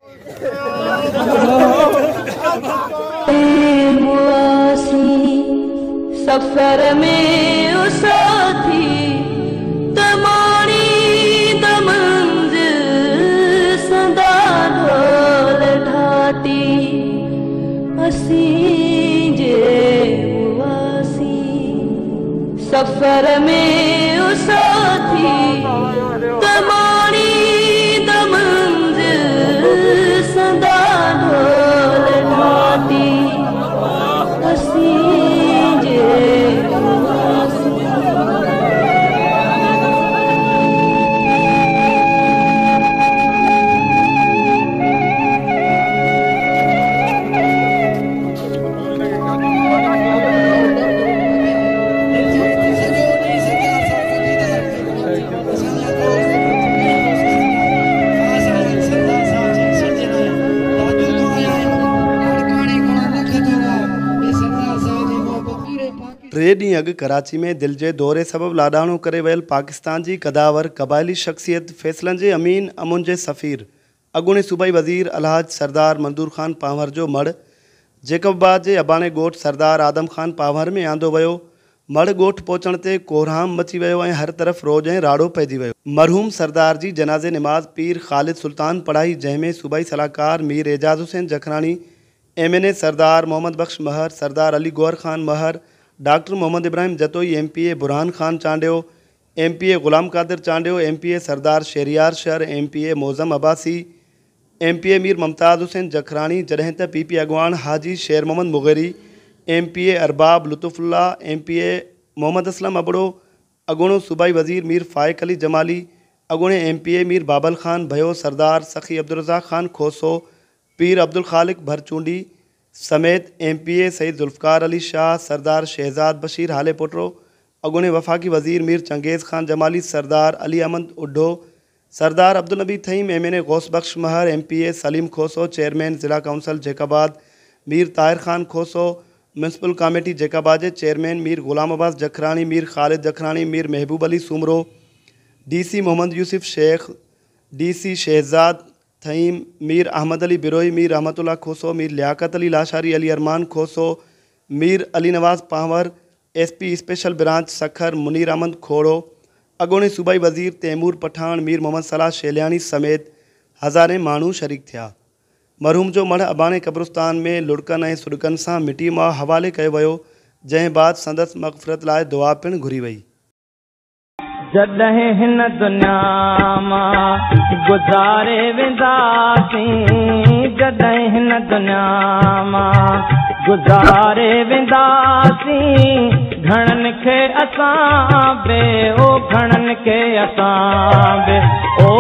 सफर में साथी तमाणी दमंज सदा ढोल ढाटी असी जे उवासी सफर में साथी तमाणी दमंज सदा ढोल ढाटी असी टे ॾींहं अॻु कराची में दिल जे दौरे सबबि लाॾाणो करे वियल पाकिस्तान जी कदावर क़बाइली शख़्सियत फ़ैसलनि जे अमीन अमुन जे सफ़ीर अॻूणे सूबाई वज़ीर अलहाज सरदार मंदूर ख़ान पांवर जो मड़ जेकबाद जे अबाणे ॻोठ सरदार आदम ख़ान पांवर में आंदो वियो। मड़ ॻोठ पहुचण ते कोहराम मची वियो ऐं हर तरफ़ रोज़ ऐं राड़ो पइजी वियो। मरहूम सरदार जी जनाज़े नमाज़ पीर ख़ालिद सुल्तान पढ़ाई, जंहिंमें सूबाई सलाहकार मीर एजाज़ हुसैन जखरानी, MNA सरदार मोहम्मद बख्श महर, सरदार Ali Gohar Khan Mahar, doctor Mohammad Ibrahim Jatoi, MPA Burhan Khan Chandio, MPA Ghulam Qadir Chandio, MPA Sardar Shahriyar Shahar, MPA Mauzam Abbasi, MPA Mir Mumtaz Hussain Jakhrani, जॾहिं त PP अॻवान हाजी शेर मोहम्मद मुग़ेरी, MPA अरबाब लुतुफ़ुल्ला, MPA मोहम्मद असलम अबड़ो, अॻूणो सूबाई वज़ीर मीर फ़ाइक़ अली जमाली, अॻूणे MPA मीर बाबल ख़ान भयो, सरदार सखी अब्दुलरज़ाक़ ख़ान खोसो, पीर अब्दुल ख़ालिक भरचूंडी समेत MPA सईद ज़ुल्फ़कार अली शाह, सरदार शहजाद बशीर हाले पोटरो, अॻूणे वफ़ाक़ी वज़ीर मीर चंगेज़ ख़ान जमाली, सरदार अली अहमद उड्डो, सरदार अब्दुल नबी थईम, MNA Ghaus Bakhsh Mahar, MPA Saleem Khoso, chairman ज़िला council Jacobabad Mir Tahir Khan Khoso, municipal committee Jacobabad जे चेयरमैन मीर ग़ुलाम अब्बास जखरानी, मीर ख़ालिद जखरानी, मीर महबूब Ali Soomro, DC Mohammad Yusuf Sheikh, DC Shahzad थईम, Mir Ahmad Ali Birohi, Mir Rahmatullah Khoso, Mir Liaquat Ali Lashari, Ali Arman Khoso, Mir Ali Nawaz Panwar, SP special branch Sukkur, Munir Ahmed Khoro, अॻूणे सूबाई वज़ीर तैमूर पठान, मीर मोहम्मद सलाह शेलियानी समेत हज़ारे माण्हू शरीक थिया। मरहूम जो मढ़ अबाणे क़ब्रिस्तान में लुड़कनि ऐं सुॾकनि सां मिटी मां हवाले कयो वियो, जंहिं बाद संदसि मग़फ़िरत लाइ दुआ पिणु घुरी वई। जॾहिं हिन दुनिया मां गुज़ारे वेंदासीं, जॾहिं हिन दुनिया मां गुज़ारे वेंदासीं, घणनि खे असां बे ओ घणनि खे असां बे ओ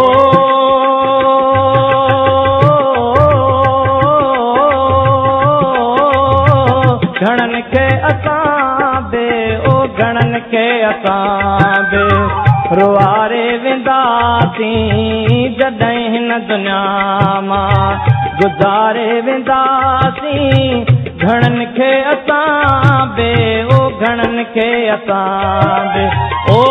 घणनि खे असां बे ओ घणनि खे असां बे रुआरे वेंदासीं, जॾहिं हिन दुनिया मां गुज़ारे वेंदासीं, घणनि खे असां बे ओ घणनि खे असां बे ओ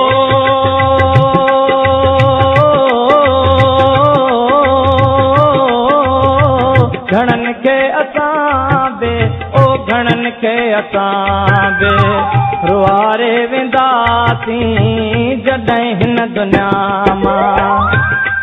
घणनि खे असां बे ओ घणनि खे असां बे रुआरे वेंदासीं, जॾहिं हिन दुनिया मां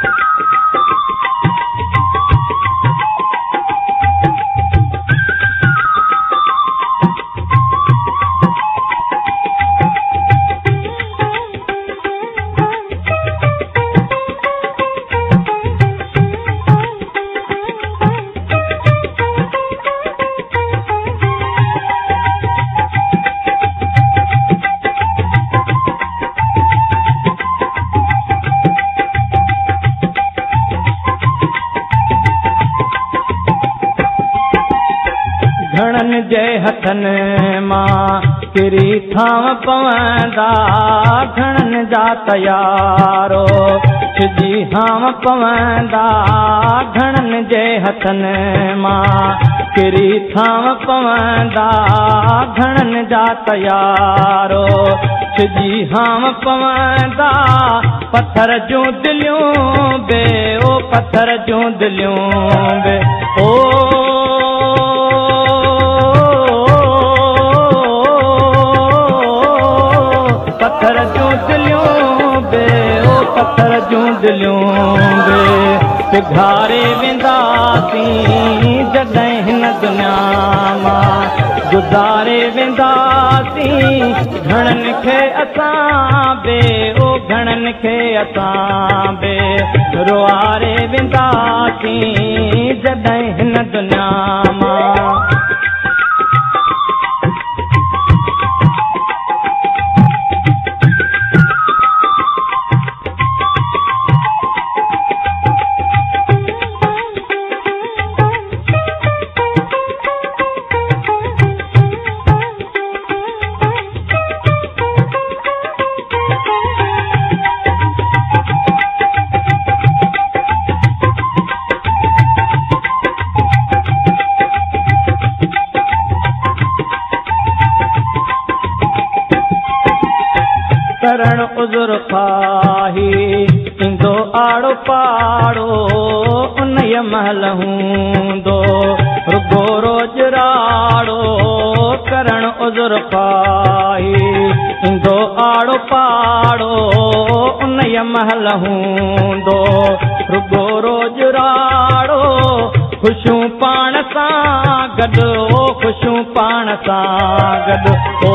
घणनि जे हथनि मां किरी थांव पवंदा, घणनि जा तयारो छिजी हाव पवंदा, घणनि जे हथनि मां किरी थाम पवंदा घणनि जा तयारो छिजी हाम पवंदा पत्थर जूं दिलियूं बे ओ पत्थर जूं दिलियूं बे ओ पत्थर जूं दिलियूं बे ओ पत्थर जूं दिलियूं बे पिघारे वेंदासीं जॾहिं हिन दुनिया मां गुज़ारे वेंदासीं घणनि खे असां बे ओ घणनि खे असां बे रुआरे वेंदासीं जॾहिं हिन दुनिया मां करण उज़ुर खाही इंदो आड़ो पाड़ो उन्हीअ महल हूंदो रुगो रोज राड़ो करण उज़ुर खाही इंदो आड़ो पाड़ो उन्हीअ महल हूंदो रुगो रोज राड़ो ख़ुशियूं पाण सां गॾु ख़ुशियूं पाण सां गॾु ओ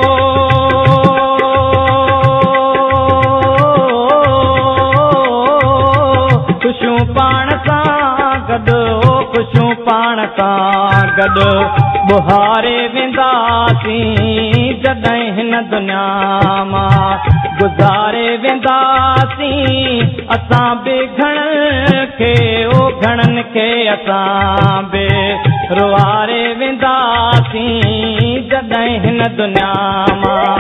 ख़ुशियूं पाण सां गॾु ख़ुशियूं पाण सां गॾु बुहारे वेंदासीं जॾहिं हिन दुनिया मां गुज़ारे वेंदासीं असां बि घणनि खे ओ घणनि खे असां बि रुआरे वेंदासीं जॾहिं हिन दुनिया मां